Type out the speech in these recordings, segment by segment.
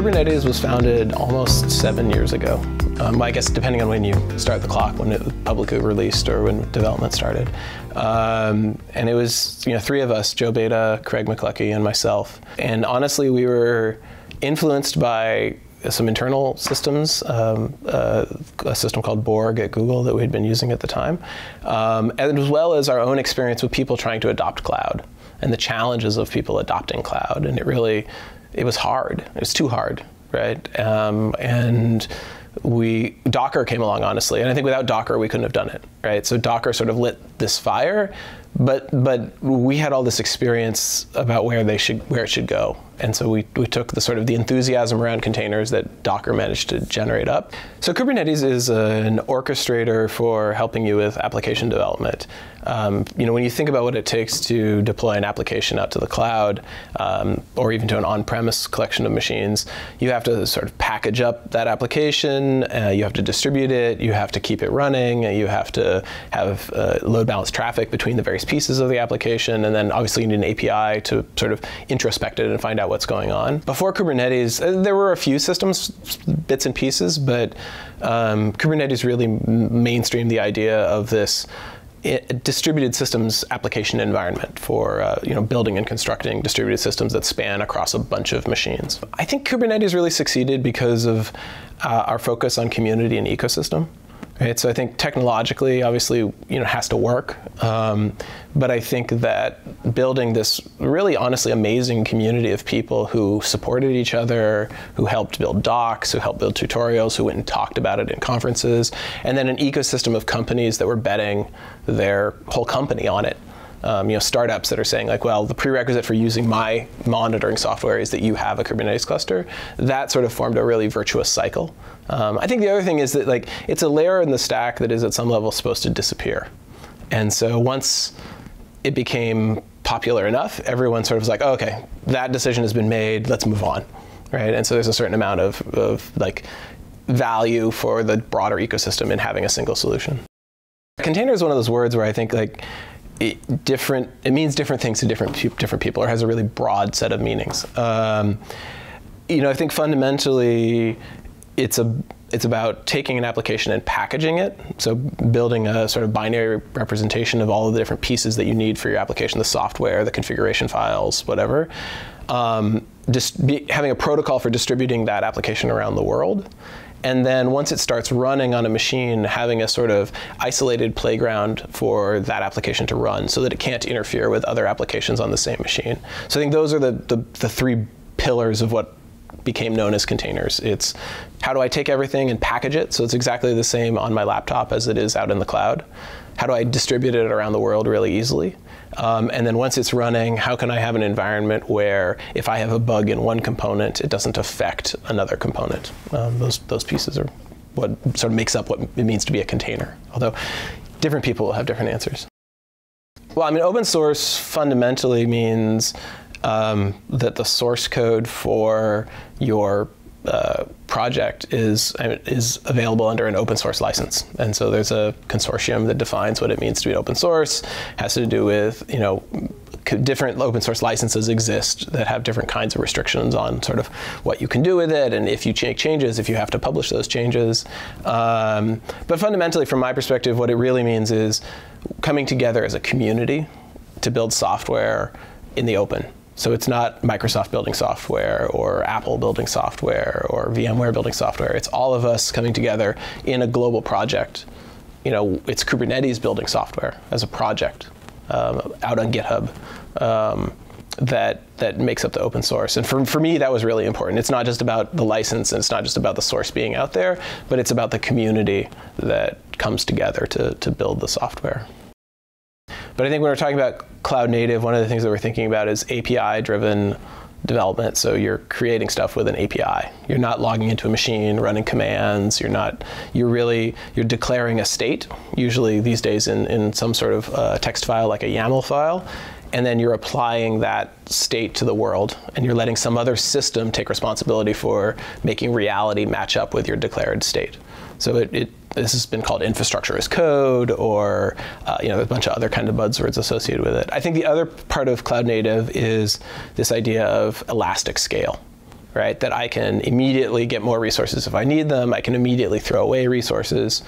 Kubernetes was founded almost 7 years ago. I guess depending on when you start the clock, when it was publicly released or when development started. And it was three of us, Joe Beta, Craig McCluskey, and myself. And honestly, we were influenced by some internal systems, a system called Borg at Google that we had been using at the time, as well as our own experience with people trying to adopt cloud and the challenges of people adopting cloud. And it was hard. It was too hard, right? And Docker came along, honestly, and I think without Docker we couldn't have done it, right? So Docker sort of lit this fire, but we had all this experience about where it should go, and so we took the enthusiasm around containers that Docker managed to generate up. So Kubernetes is an orchestrator for helping you with application development. When you think about what it takes to deploy an application out to the cloud, or even to an on-premise collection of machines, you have to sort of package up that application, you have to distribute it, you have to keep it running, you have to have load balance traffic between the various pieces of the application, and then obviously you need an API to sort of introspect it and find out what's going on. Before Kubernetes, there were a few systems, bits and pieces, but Kubernetes really mainstreamed the idea of this distributed systems application environment for building and constructing distributed systems that span across a bunch of machines. I think Kubernetes really succeeded because of our focus on community and ecosystem. Right? So I think technologically, obviously, it has to work. But I think that building this really, honestly, amazing community of people who supported each other, who helped build docs, who helped build tutorials, who went and talked about it in conferences, and then an ecosystem of companies that were betting their whole company on it. Startups that are saying like, well, the prerequisite for using my monitoring software is that you have a Kubernetes cluster. That sort of formed a really virtuous cycle. I think the other thing is that it's a layer in the stack that is at some level supposed to disappear. And so once it became popular enough, everyone sort of was like, oh, okay, that decision has been made, let's move on, right? And so there's a certain amount of value for the broader ecosystem in having a single solution. Container is one of those words where I think it means different things to different people, or has a really broad set of meanings. I think fundamentally it's about taking an application and packaging it, so building a sort of binary representation of all of the different pieces that you need for your application, the software, the configuration files, whatever. Having a protocol for distributing that application around the world. And then once it starts running on a machine, having a sort of isolated playground for that application to run so that it can't interfere with other applications on the same machine. So I think those are the three pillars of what became known as containers. It's how do I take everything and package it so it's exactly the same on my laptop as it is out in the cloud? How do I distribute it around the world really easily? And then once it's running, how can I have an environment where if I have a bug in one component, it doesn't affect another component? Those pieces are what sort of makes up what it means to be a container, although different people will have different answers. Well, open source fundamentally means that the source code for your project is available under an open source license. And so there's a consortium that defines what it means to be open source. It has to do with, different open source licenses exist that have different kinds of restrictions on sort of what you can do with it, and if you make changes, if you have to publish those changes. But fundamentally, from my perspective, what it really means is coming together as a community to build software in the open. So it's not Microsoft building software or Apple building software or VMware building software. It's all of us coming together in a global project. It's Kubernetes building software as a project out on GitHub that makes up the open source. And for me, that was really important. It's not just about the license, and it's not just about the source being out there, but it's about the community that comes together to build the software. But I think when we're talking about cloud native, one of the things that we're thinking about is API-driven development. So you're creating stuff with an API. You're not logging into a machine, running commands. You're declaring a state, usually these days in some sort of text file like a YAML file. And then you're applying that state to the world, and you're letting some other system take responsibility for making reality match up with your declared state. So this has been called infrastructure as code, or a bunch of other kind of buzzwords associated with it. I think the other part of cloud native is this idea of elastic scale, right? That I can immediately get more resources if I need them. I can immediately throw away resources.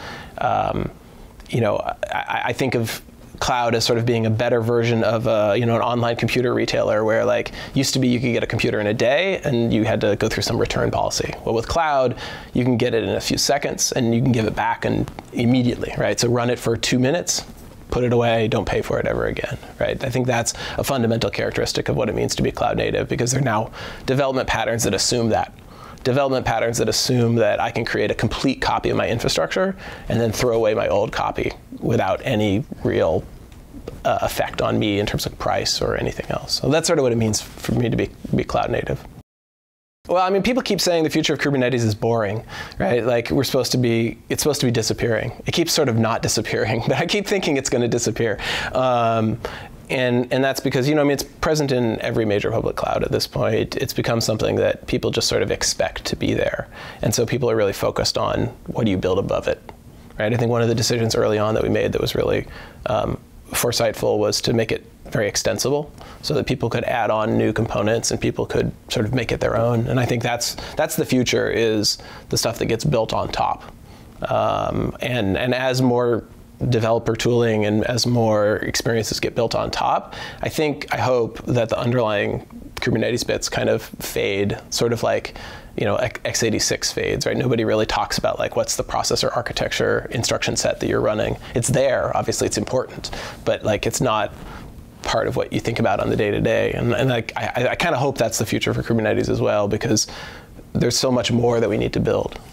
I think of cloud as sort of being a better version of an online computer retailer, where like used to be you could get a computer in a day and you had to go through some return policy. Well, with cloud, you can get it in a few seconds and you can give it back and immediately, right? So run it for 2 minutes, put it away, don't pay for it ever again, right? I think that's a fundamental characteristic of what it means to be cloud native, because there are now development patterns that assume that. Development patterns that assume that I can create a complete copy of my infrastructure and then throw away my old copy without any real effect on me in terms of price or anything else. So that's sort of what it means for me to be cloud native. Well, I mean, people keep saying the future of Kubernetes is boring, right? Like it's supposed to be disappearing. It keeps sort of not disappearing, but I keep thinking it's going to disappear. And that's because, it's present in every major public cloud at this point. It's become something that people just sort of expect to be there. And so people are really focused on what do you build above it, right? I think one of the decisions early on that we made that was really foresightful was to make it very extensible so that people could add on new components and people could sort of make it their own. And I think that's the future, is the stuff that gets built on top. And as more developer tooling and as more experiences get built on top, I hope that the underlying Kubernetes bits kind of fade, sort of like, x86 fades, right? Nobody really talks about like what's the processor architecture instruction set that you're running. It's there, obviously it's important, but like it's not part of what you think about on the day-to-day. And I kind of hope that's the future for Kubernetes as well, because there's so much more that we need to build.